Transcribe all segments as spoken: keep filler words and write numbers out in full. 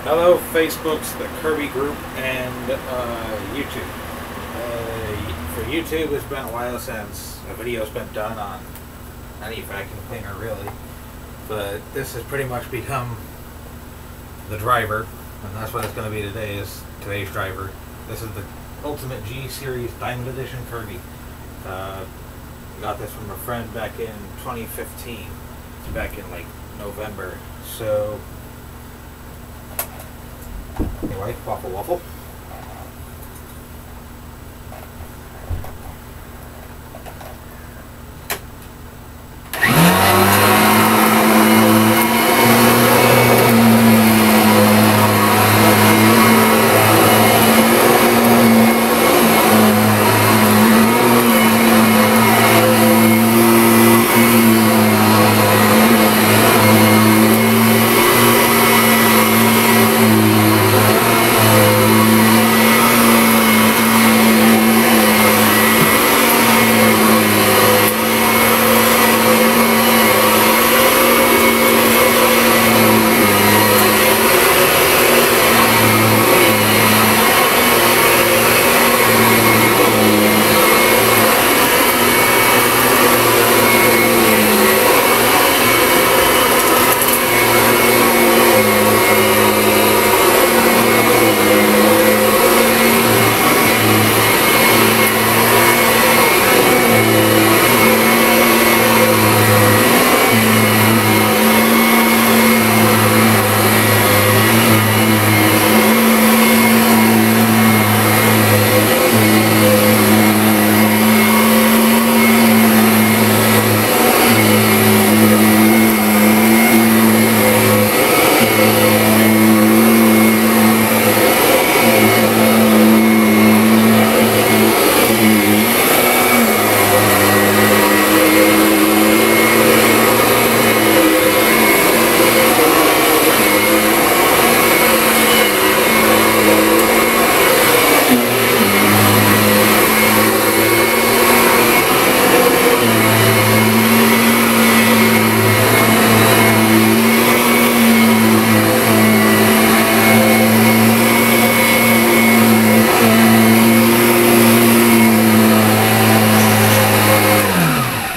Hello, Facebook's the Kirby Group and uh, YouTube. Uh, for YouTube, it's been a while since a video's been done on any vacuum cleaner, really. But this has pretty much become the driver, and that's what it's going to be today. Is today's driver. This is the Ultimate G Series Diamond Edition Kirby. Uh, got this from a friend back in twenty fifteen. It's back in like November. So. Anyway, waffle waffle.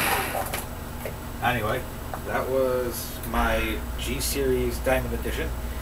Anyway, that was my G Series Diamond Edition.